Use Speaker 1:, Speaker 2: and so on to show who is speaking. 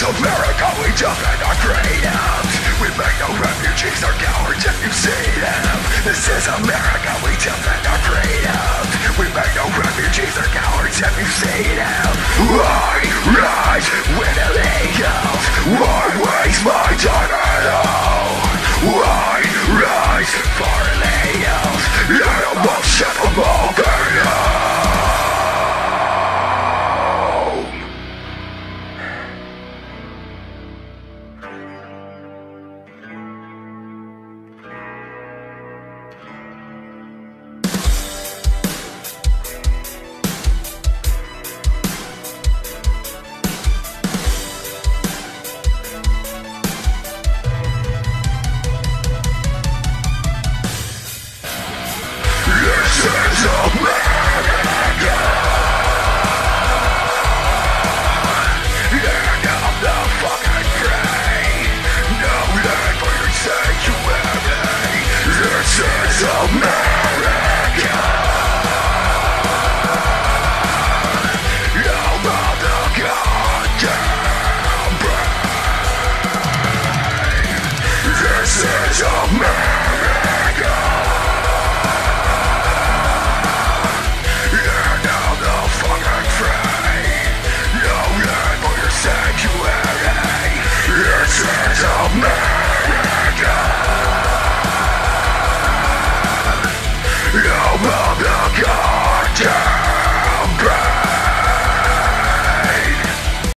Speaker 1: America, we defend our freedoms. We make no refugees or cowards if you see them. This is America, we defend our freedoms. We make no refugees or cowards if you see them. I rise with illegals. I waste my time at all. I rise for illegals. Animals, shut them all down.